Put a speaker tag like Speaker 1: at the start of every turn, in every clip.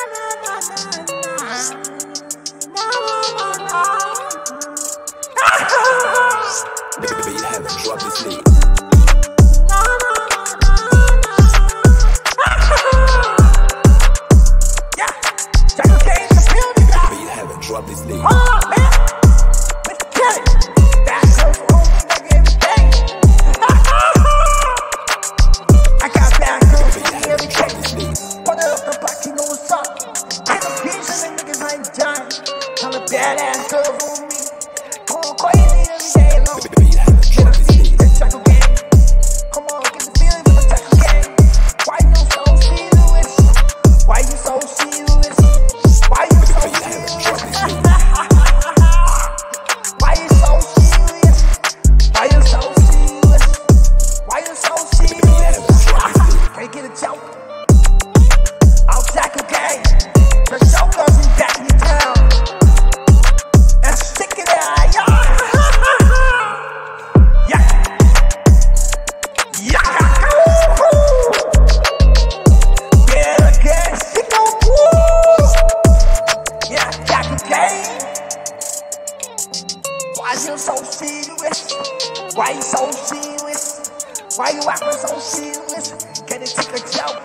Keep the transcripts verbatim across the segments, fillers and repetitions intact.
Speaker 1: Baby, haven't dropped this lead.
Speaker 2: Yeah, Jacko Gangz in the building, guys.
Speaker 1: Baby, haven't dropped this lead.
Speaker 2: Hold on, man. Mister Kelly, that's so cool, nigga, every day. I got bad girls with me every day. Put it up the block, you know what's up. Get a piece of the niggas ain't done. Tell the badass girls on me. Going crazy every day long.
Speaker 1: Baby, haven't dropped this lead.
Speaker 2: It's Jacko Gangz. Come on, get the feeling with the Jacko Gangz. Why you so serious? Why you so serious? Why you so serious? Why you so serious? Why you so serious? Why you so serious? Can't get a joke. I'm Jacko Gangz. The jokers is back in town. And stick it out, y'all. Yeah. Yeah. Yeah, again, stick on cool. Yeah, Jacko Gangz. Why you so serious? Why you so serious? Why you acting so serious? Can you take a joke?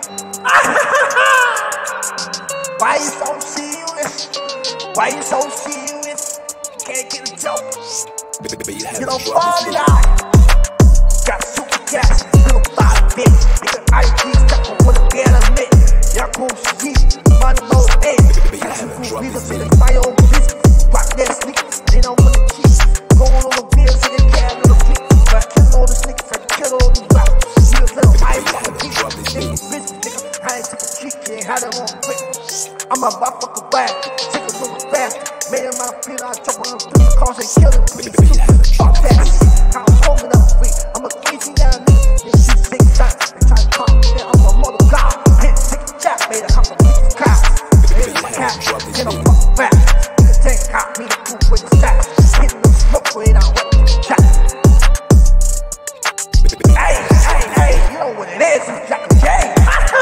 Speaker 2: Why you so serious? Why you so serious? Can't get a joke.
Speaker 1: Baby,
Speaker 2: You
Speaker 1: haven't
Speaker 2: don't
Speaker 1: dropped
Speaker 2: fall
Speaker 1: this
Speaker 2: it
Speaker 1: lead.
Speaker 2: out. Got super gas, little five bitch. Nigga, I G stuck on a bear of lit. Jacko Gangz, money no day.
Speaker 1: Baby, haven't dropped
Speaker 2: Reason
Speaker 1: this
Speaker 2: to
Speaker 1: lead.
Speaker 2: the my own business. Rock that sneakers, they don't want the cheese. Going on the bills in the cab, little bitch. But I kill all the sneakers, I kill all these rappers. Niggas little high fucking bitch. Niggas bitch, nigga. I ain't take a cheat, can't have them on quick. I'm a motherfucker bad, take a little fast. Made him out of feet, I jump on through the cars and kill him.
Speaker 1: Baby, haven't
Speaker 2: Fuck
Speaker 1: dropped
Speaker 2: that.
Speaker 1: this lead.
Speaker 2: I'm homing up free. I'm a crazy young nigga. They shoot six times. They try to pop me. I'm a mother god. Hit six jack, made a couple of niggas cry. Hit my cat, get a fuck back. Niggas tank cop me the proof with the stacks. Hitting the smoke with out with the jack. Hey, hey, hey, you know what it is. It's Jacko Gangz.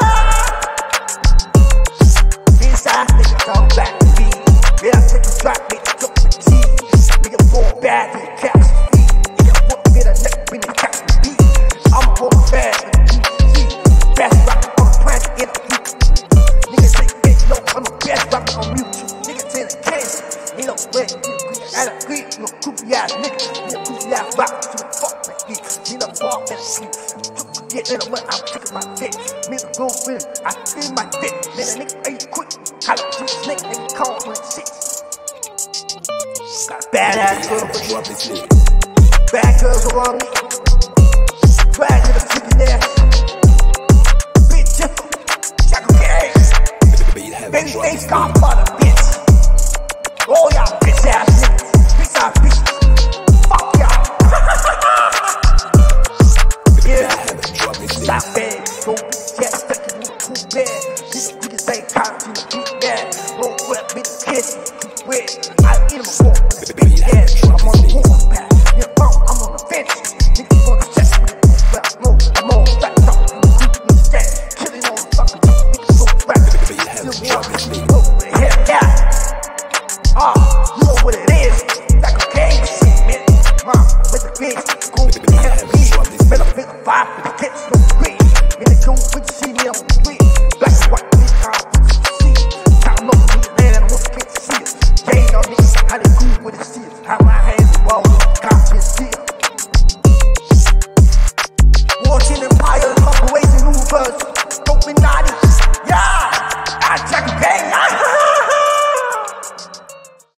Speaker 2: Inside niggas come back to me. Yeah, I take a drop, make a jump with G. Nigga fall bad in the catch speed. Nigga foot me the neck, bring the catch beat. I'm going bad in the G. Best rapper on the planet in the week. Niggas say, bitch, no, I'm the best rapper on mute. Niggas in the case, ain't no way. At a creep, no goofy ass nigga. Ain't no goofy ass rapper, so the fuck like me. Ain't no walk in the street. Get in the mud, I'm taking my dick. Me the go with him, I feel my dick. Man, a nigga ain't quick. I like two snake, nigga call when it shit. Got badass girl
Speaker 1: Haven't
Speaker 2: for
Speaker 1: dropped this lead.
Speaker 2: bad girls around me. Drag to the freaking ass. Bitch, Jacko, Jacko Gangz.
Speaker 1: Baby, haven't dropped
Speaker 2: Babyfacez
Speaker 1: this lead.
Speaker 2: Godfather, bitch. All y'all bitch ass niggas. Bitch ass bitches. Fuck y'all. Yeah.
Speaker 1: Haven't dropped this lead.
Speaker 2: Stop bad, go yeah, stuck in the cool bed. These niggas ain't cops in the beat bag. Roll whip, me the kiss, wet. I eat them a walk, big ass. I'm on the horseback, yeah, bump, I'm on the bench. Niggas want to check me, but I'm on, I'm on, back up, I'm on the stand. Killing all the fucking niggas so back. Still walking, over the head, yeah. Ah, you know what it is. Jacko Gangz shit, man. Mom, with the bitch, go to the head of me. Man, I'm feeling vibe with the kids, no green. And they go with the see me on the street. Black and white, these cars, see. Time up, we land, I want to get to see it. Jane on me, how they cool with the see it. How I